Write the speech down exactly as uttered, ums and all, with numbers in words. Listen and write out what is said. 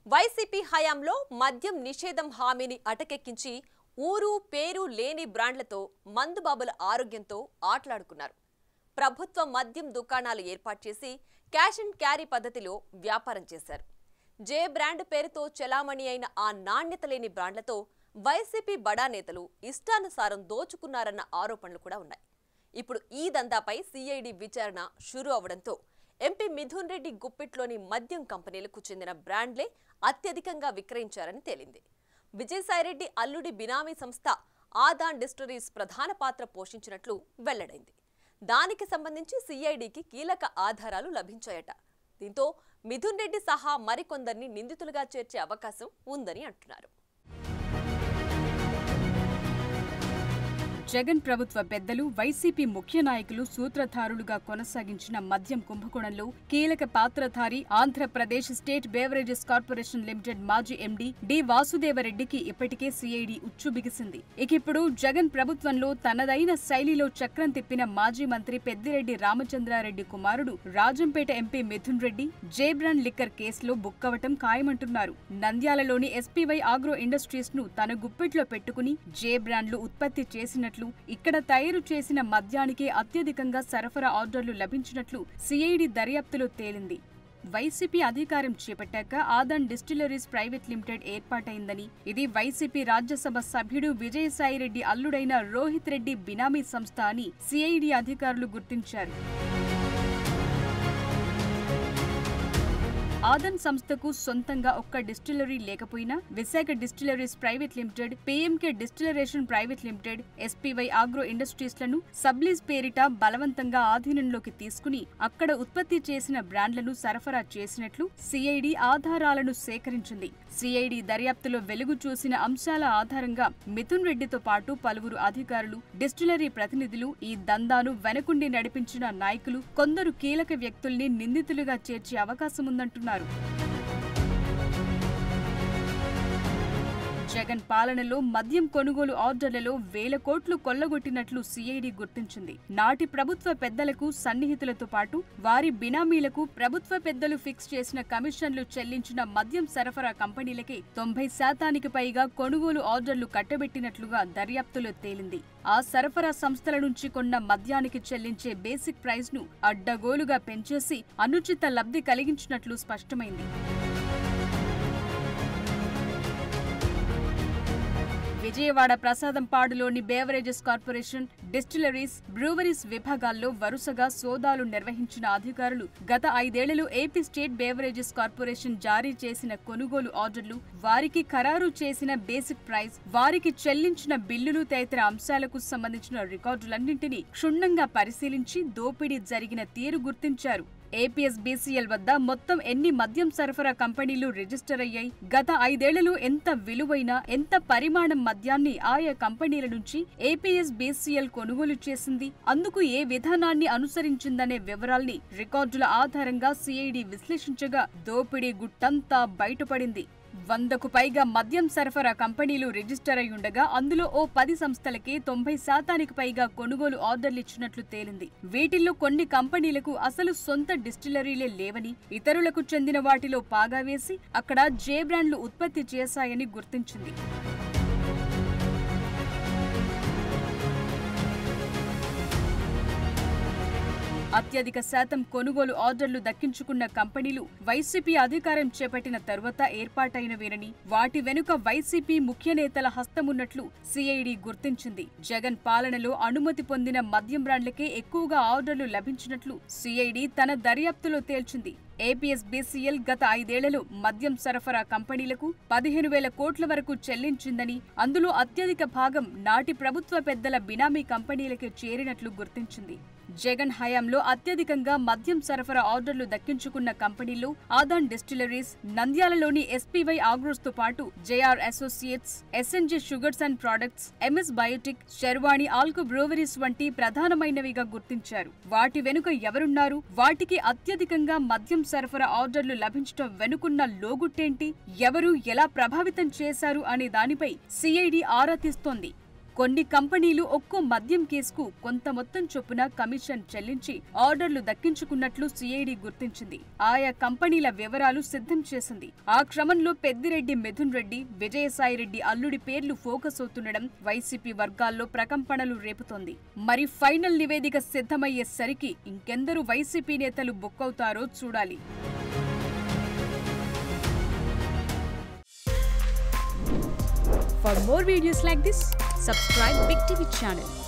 YCP హయాంలో మద్యం నిషేధం హామీని అటకెక్కించి ఊరు పేరు లేని బ్రాండ్లతో మందుబాబుల ఆరోగ్యంతో ఆటలాడుకున్నారు. ప్రభుత్వ మద్యం దుకాణాలు ఏర్పాటు చేసి క్యాష్ అండ్ క్యారీ పద్ధతిలో వ్యాపారం చేశారు. జే బ్రాండ్ పేరుతో చెలామణి అయిన ఆ నాణ్యత లేని బ్రాండ్లతో వైసీపీ బడా నేతలు ఇష్టానుసారం దోచుకున్నారన్న ఆరోపణలు కూడా ఉన్నాయి. ఇప్పుడు ఈ దందాపై సిఐడి విచారణ షురూ అవడంతో ఎంపీ మిథున్ రెడ్డి గుప్పిట్లోని మద్యం కంపెనీలకు చెందిన బ్రాండ్లే అత్యధికంగా విక్రయించారని తేలింది. విజయసాయిరెడ్డి అల్లుడి బినామీ సంస్థ ఆదాన్ డిస్టిలరీస్ ప్రధాన పాత్ర పోషించినట్లు వెల్లడైంది. దానికి సంబంధించి సిఐడికి కీలక ఆధారాలు లభించాయట. దీంతో మిథున్ రెడ్డి సహా మరికొందరిని నిందితులుగా చేర్చే అవకాశం ఉందని అంటున్నారు. జగన్ ప్రభుత్వ పెద్దలు వైసీపీ ముఖ్య నాయకులు సూత్రధారులుగా కొనసాగించిన మద్యం కుంభకోణంలో కీలక పాత్రధారి Andhra Pradesh state beverages corporation limited మాజీ ఎండీ డి వాసుదేవరెడ్డికి ఇప్పటికే సిఐడి ఉచ్చు బిగిసింది. ఇక ఇప్పుడు జగన్ ప్రభుత్వంలో తనదైన శైలిలో చక్రం తిప్పిన మాజీ మంత్రి పెద్దిరెడ్డి రామచంద్రారెడ్డి కుమారుడు Rajampet MP Mithun Reddy J brand liquor కేసులో బుక్కవటం ఖాయమంటున్నారు. నంద్యాలలోని ఎస్పీవై ఆగ్రో ఇండస్ట్రీస్ ను తన గుప్పిట్లో పెట్టుకుని జేబ్రాండ్లు ఉత్పత్తి చేసినట్లు, ఇక్కడ తయారు చేసిన మద్యానికే అత్యధికంగా సరఫరా ఆర్డర్లు లభించినట్లు సిఐడి దర్యాప్తులో తేలింది. వైసీపీ అధికారం చేపట్టాక ఆదాన్ డిస్టిలరీస్ ప్రైవేట్ లిమిటెడ్ ఏర్పాటైందని, ఇది వైసీపీ రాజ్యసభ సభ్యుడు విజయసాయిరెడ్డి అల్లుడైన రోహిత్ రెడ్డి బినామీ సంస్థ అని సిఐడి అధికారులు గుర్తించారు. ఆదాన్ సంస్థకు సొంతంగా ఒక్క డిస్టిలరీ లేకపోయినా Visakha distilleries private limited, PMK distillation private limited, SPY agro industries లను సబ్లీజ్ పేరిట బలవంతంగా ఆధీనంలోకి తీసుకుని అక్కడ ఉత్పత్తి చేసిన బ్రాండ్లను సరఫరా చేసినట్లు సిఐడి ఆధారాలను సేకరించింది. సిఐడి దర్యాప్తులో వెలుగు చూసిన అంశాల ఆధారంగా మిథున్ రెడ్డితో పాటు పలువురు అధికారులు, డిస్టిలరీ ప్రతినిధులు, ఈ దందాను వెనకుండి నడిపించిన నాయకులు, కొందరు కీలక వ్యక్తుల్ని నిందితులుగా చేర్చే అవకాశముందంటున్నారు. జగన్ పాలనలో మద్యం కొనుగోలు ఆర్డర్లలో వేల కోట్లు కొల్లగొట్టినట్లు సిఐడి గుర్తించింది. నాటి ప్రభుత్వ పెద్దలకు సన్నిహితులతో పాటు వారి బినామీలకు ప్రభుత్వ పెద్దలు ఫిక్స్ చేసిన కమిషన్లు చెల్లించిన మద్యం సరఫరా కంపెనీలకే తొంభై శాతానికి పైగా కొనుగోలు ఆర్డర్లు కట్టబెట్టినట్లుగా దర్యాప్తులో తేలింది. ఆ సరఫరా సంస్థల నుంచి కొన్న మద్యానికి చెల్లించే బేసిక్ ప్రైస్ ను అడ్డగోలుగా పెంచేసి అనుచిత లబ్ధి కలిగించినట్లు స్పష్టమైంది. విజయవాడ ప్రసాదంపాడులోని బేవరేజెస్ కార్పొరేషన్, డిస్టిలరీస్, బ్రూవరీస్ విభాగాల్లో వరుసగా సోదాలు నిర్వహించిన అధికారులు గత ఐదేళ్లలో ఏపీ స్టేట్ బేవరేజెస్ కార్పొరేషన్ జారీ చేసిన కొనుగోలు ఆర్డర్లు, వారికి ఖరారు చేసిన బేసిక్ ప్రైస్, వారికి చెల్లించిన బిల్లులు తదితర అంశాలకు సంబంధించిన రికార్డులన్నింటినీ క్షుణ్ణంగా పరిశీలించి దోపిడీ జరిగిన తీరు గుర్తించారు. ఏపీఎస్బీసీఎల్ వద్ద మొత్తం ఎన్ని మద్యం సరఫరా కంపెనీలు రిజిస్టర్ అయ్యాయి, గత ఐదేళ్లలో ఎంత విలువైన, ఎంత పరిమాణం మద్యాన్ని ఆయా కంపెనీల నుంచి ఏపీఎస్బీసీఎల్ కొనుగోలు చేసింది, అందుకు ఏ విధానాన్ని అనుసరించిందనే వివరాల్ని రికార్డుల ఆధారంగా సిఐడి విశ్లేషించగా దోపిడీ గుట్టంతా బయటపడింది. వందకు పైగా మద్యం సరఫరా కంపెనీలు రిజిస్టర్ అయి ఉండగా అందులో ఓ పది సంస్థలకే తొంభై శాతానికి పైగా కొనుగోలు ఆర్డర్లు ఇచ్చినట్లు తేలింది. వీటిల్లో కొన్ని కంపెనీలకు అసలు సొంత డిస్టిలరీలే లేవని, ఇతరులకు చెందిన వాటిలో పాగా వేసి అక్కడ జే బ్రాండ్లు ఉత్పత్తి చేశాయని గుర్తించింది. అత్యధిక శాతం కొనుగోలు ఆర్డర్లు దక్కించుకున్న కంపెనీలు వైసీపీ అధికారం చేపట్టిన తరువాత ఏర్పాటైనవేనని, వాటి వెనుక వైసీపీ ముఖ్య నేతల హస్తమున్నట్లు సిఐడి గుర్తించింది. జగన్ పాలనలో అనుమతి పొందిన మద్యం బ్రాండ్లకే ఎక్కువగా ఆర్డర్లు లభించినట్లు సిఐడి తన దర్యాప్తులో తేల్చింది. ఏపీఎస్బీసీఎల్ గత ఐదేళ్లలో మద్యం సరఫరా కంపెనీలకు పదిహేను వేల కోట్ల వరకు చెల్లించిందని, అందులో అత్యధిక భాగం నాటి ప్రభుత్వ పెద్దల బినామీ కంపెనీలకే చేరినట్లు గుర్తించింది. జగన్ హయాంలో అత్యధికంగా మద్యం సరఫరా ఆర్డర్లు దక్కించుకున్న కంపెనీలు ఆదాన్ డిస్టిలరీస్, నంద్యాలలోని ఎస్పీవై ఆగ్రోస్ తో పాటు JR associates, SNJ sugars and products, MS biotic, Sharvani alco breweries వంటి ప్రధానమైనవిగా గుర్తించారు. వాటి వెనుక ఎవరున్నారు, వాటికి అత్యధికంగా మద్యం సరఫరా ఆర్డర్లు లభించడం వెనుకున్న లోగుట్టేంటి, ఎవరు ఎలా ప్రభావితం చేశారు అనే దానిపై సిఐడి ఆరా తీస్తోంది. కొన్ని కంపెనీలు ఒక్కో మద్యం కేసుకు కొంత మొత్తం చొప్పున కమిషన్ చెల్లించి ఆర్డర్లు దక్కించుకున్నట్లు సిఐడి గుర్తించింది. ఆయా కంపెనీల వివరాలు సిద్ధం చేసింది. ఆ క్రమంలో పెద్దిరెడ్డి మిథున్ రెడ్డి, విజయసాయిరెడ్డి అల్లుడి పేర్లు ఫోకస్ అవుతుండడం వైసీపీ వర్గాల్లో ప్రకంపనలు రేపుతోంది. మరి ఫైనల్ నివేదిక సిద్ధమయ్యేసరికి ఇంకెందరూ వైసీపీ నేతలు బుక్కవుతారో చూడాలి. For more videos like this, subscribe Big T V channel.